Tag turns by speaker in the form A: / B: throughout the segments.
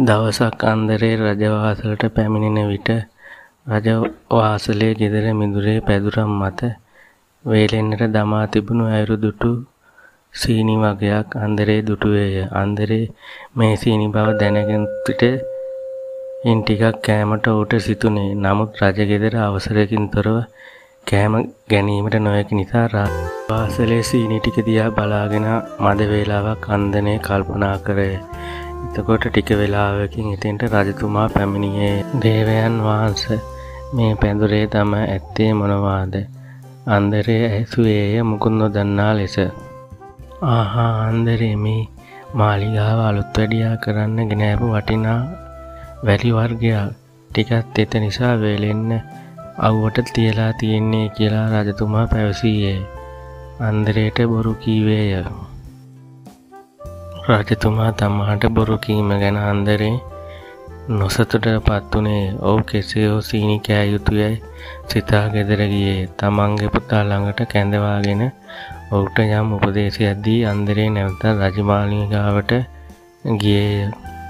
A: දවසක් අන්දරේ රජවාසලට පැමිණෙන විට රජවාසලේ ගෙදර මිදුලේ පැදුරම් මත වේලෙන්නට දමා තිබුණු ඇයුරු දුටු සීනි වගයක් අන්දරේ දුටුවේය. අන්දරේ මේ සීනි බව දැනගෙන සිට ඉන් ටිකක් කෑමට ඌට සිතුනේ. නමුත් රජගෙදර අවසරයකින් තොරව කෑම ගැනීමට නොහැකි නිසා රජවාසලේ සීනි ටික දිහා බලාගෙන මද වේලාවක් අන්දනේ කල්පනා කරේ. එතකොට ටික වෙලාවකින් එතෙන්ට රජතුමා පැමිණියේ. දේවයන් වහන්සේ, මේ පැදුරේ තම ඇත්තේ මොනවාද? අන්දරේ ඇසුවේය මුකුත් නොදන්නා ලෙස. ආහා අන්දරේ, මේ මාලිගාව අලුත් වැඩියා කරන්න ගෙනෑපු වටිනා වැලි වර්ගයක් ටිකක් තෙත නිසා වේලෙන්න අවුවට තියලා තියෙන්නේ කියලා රජතුමා පැවසීයේ. අන්දරේට බොරු කීවේය. රජතුමා තමාට බොරු කීම ගැන අන්දරේ නොසතුටටපත් වුණේ. ඔව් කෙසේ හෝ සීනි කෑ යුතුයයි සිතා ගෙදර ගියේ. තමන්ගේ පුතා ළඟට කැඳවාගෙන ඔහුට යම් උපදේශයක් දී අන්දරේ නැවත රජමාලිගාවට ගියේය.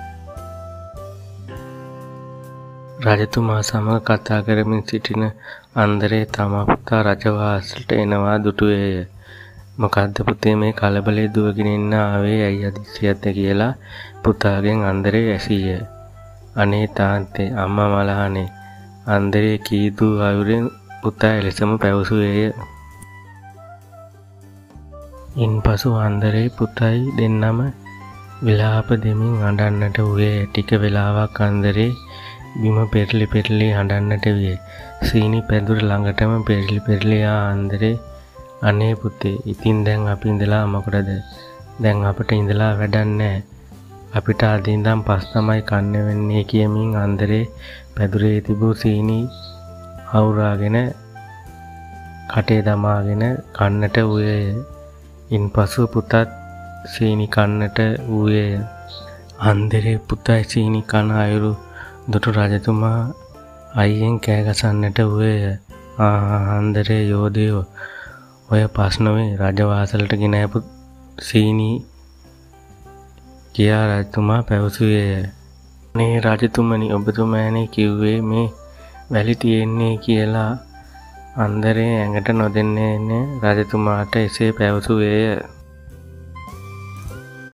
A: රජතුමා සමග කතා කරමින් සිටින අන්දරේ තමා පුතා රජවාසලට එනවා දුටුවේය. මොකද්ද පුතේ මේ කලබලේ දුවගෙන ඉන්න ආවේ ඇයි අදිසියක්ද කියලා පුතාගෙන් අන්දරේ ඇසීය. අනේ තාත්තේ, අම්මා මලහනේ, අන්දරේ කීදු අයුරෙන් පුතා එලෙසම පැවසුවේය. ඉන්පසු අන්දරේ පුතයි දෙන්නම විලාප දෙමින් අඬන්නට වූයේ. ටික වෙලාවක් අන්දරේ බිම පෙරලි පෙරලි හඬන්නට විය. සීනි පැදුර ළඟටම පෙරලි පෙරලි අන්දරේ, අනේ පුතේ, ඉතින් දැන් අපි ඉඳලා මොකටද? දැන් අපිට ඉඳලා වැඩක් නැහැ. අපිට අද ඉඳන් පස් තමයි කන්න වෙන්නේ කියමින් අන්දරේ පැදුරේ තිබූ සීනි අවුරාගෙන කටේ දමාගෙන කන්නට වූයේ. ඉන්පසු පුතත් සීනි කන්නට වූයේ. අන්දරේ පුතයි සීනි කන අයුරු දුටු රජතුමා අයියෙන් කෑ ගසන්නට වූයේ. අන්දරේ යෝධයෝ, ඔය පස් නොවේ රජවාසලට ගෙනෑපු සීනි කියා රජතුමා පැවසුවේය. මේ රජතුමනි, ඔබතුමානේ කිව්වේ මේ වැලි තියෙන්නේ කියලා. අන්දරේ ඇඟට නොදෙන්නේ රජතුමාට එසේ පැවසුවේය.